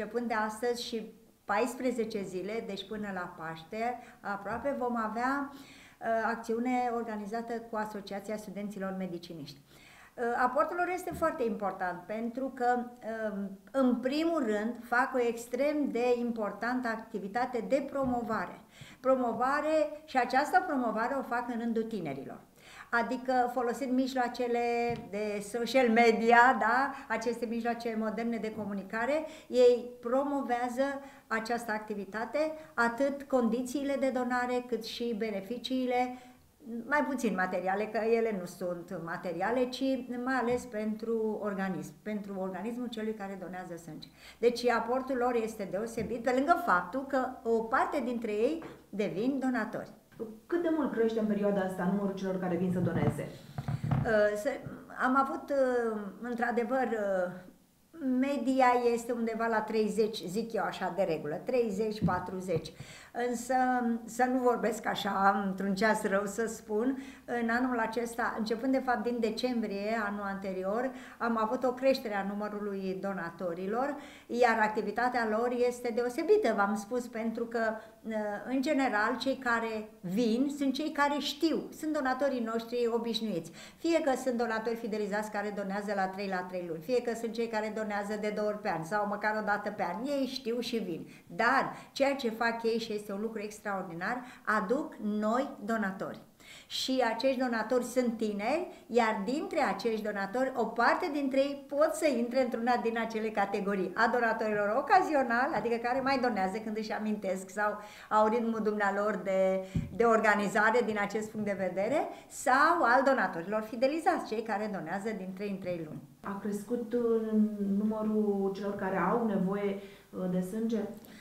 începând de astăzi și 14 zile, deci până la Paște, aproape vom avea acțiune organizată cu Asociația Studenților Mediciniști. Aportul lor este foarte important pentru că, în primul rând, fac o extrem de importantă activitate de promovare. Promovare și această promovare o fac în rândul tinerilor. Adică folosind mijloacele de social media, da, aceste mijloace moderne de comunicare, ei promovează această activitate, atât condițiile de donare, cât și beneficiile, mai puțin materiale, că ele nu sunt materiale, ci mai ales pentru organism, pentru organismul celui care donează sânge. Deci aportul lor este deosebit, pe lângă faptul că o parte dintre ei devin donatori. Cât de mult crește în perioada asta numărul celor care vin să doneze? Am avut, într-adevăr, media este undeva la 30, zic eu așa, de regulă, 30-40. Însă, să nu vorbesc așa, într-un ceas rău să spun, în anul acesta, începând de fapt din decembrie, anul anterior, am avut o creștere a numărului donatorilor, iar activitatea lor este deosebită, v-am spus, pentru că, în general, cei care vin sunt cei care știu, sunt donatorii noștri obișnuiți. Fie că sunt donatori fidelizați care donează la 3 luni, fie că sunt cei care donează de 2 ori pe an sau măcar o dată pe an, ei știu și vin. Dar ceea ce fac ei și este un lucru extraordinar, aduc noi donatori. Și acești donatori sunt tineri, iar dintre acești donatori, o parte dintre ei pot să intre într-una din acele categorii a donatorilor ocazionali, adică care mai donează când își amintesc sau au ritmul dumnealor de organizare din acest punct de vedere, sau al donatorilor fidelizați, cei care donează din 3 în 3 luni. A crescut numărul celor care au nevoie de sânge?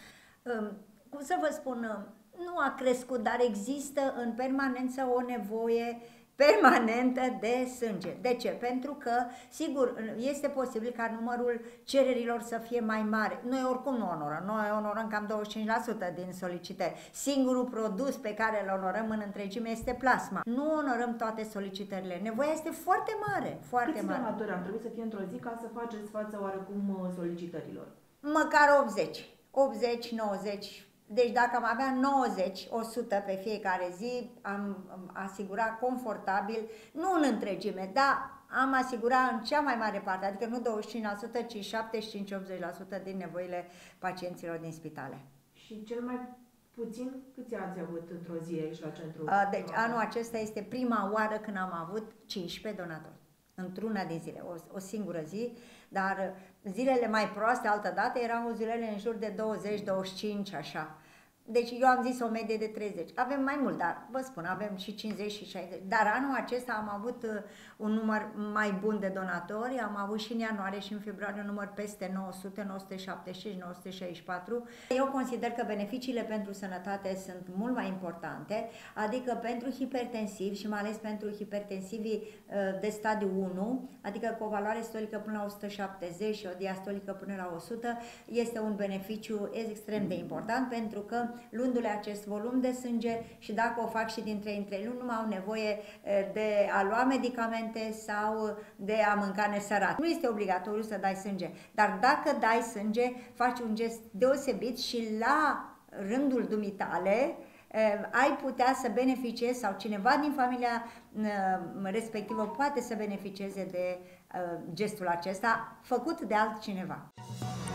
Cum să vă spun, nu a crescut, dar există în permanență o nevoie permanentă de sânge. De ce? Pentru că, sigur, este posibil ca numărul cererilor să fie mai mare. Noi oricum nu onorăm, noi onorăm cam 25% din solicitări. Singurul produs pe care îl onorăm în întregime este plasma. Nu onorăm toate solicitările. Nevoia este foarte mare, foarte Câți mare. Câți donatori ar trebui să fie într-o zi ca să faceți față oarecum solicitărilor? Măcar 80, 90. Deci dacă am avea 90, 100 pe fiecare zi, am asigurat confortabil, nu în întregime, dar am asigurat în cea mai mare parte, adică nu 25%, ci 75-80% din nevoile pacienților din spitale. Și cel mai puțin câți ați avut într-o zi aici la centru? Deci anul acesta este prima oară când am avut 15 donatori. Într-una din zile, o singură zi, dar zilele mai proaste altădată erau zilele în jur de 20-25, așa. Deci eu am zis o medie de 30. Avem mai mult, dar vă spun, avem și 50 și 60. Dar anul acesta am avut un număr mai bun de donatori, am avut și în ianuarie și în februarie un număr peste 900, 975, 964. Eu consider că beneficiile pentru sănătate sunt mult mai importante, adică pentru hipertensivi și mai ales pentru hipertensivii de stadiu 1, adică cu o valoare stolică până la 170 și o diastolică până la 100, este un beneficiu extrem de important pentru că luându-le acest volum de sânge și dacă o fac și din 3 în 3 luni, nu mai au nevoie de a lua medicamente sau de a mânca nesărat. Nu este obligatoriu să dai sânge, dar dacă dai sânge, faci un gest deosebit și la rândul dumitale ai putea să beneficiezi sau cineva din familia respectivă poate să beneficieze de gestul acesta făcut de altcineva.